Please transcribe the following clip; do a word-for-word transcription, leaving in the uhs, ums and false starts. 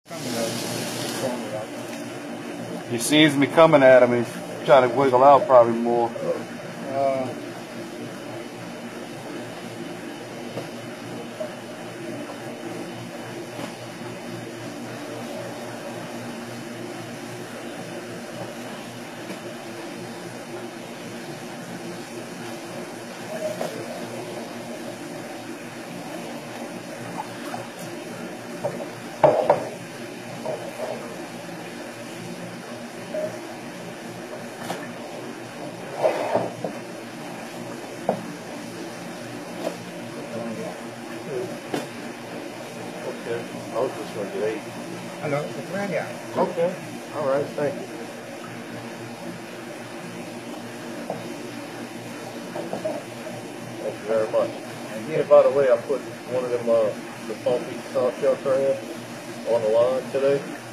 He sees me coming at him. He's trying to wiggle out probably more. Uh, Okay. I was just going to get eight. Hello, it's Rania. Okay. All right. Thank you. Thank you very much. Yeah. Hey, by the way, I put one of them, uh, the funky salt shelter in on the line today.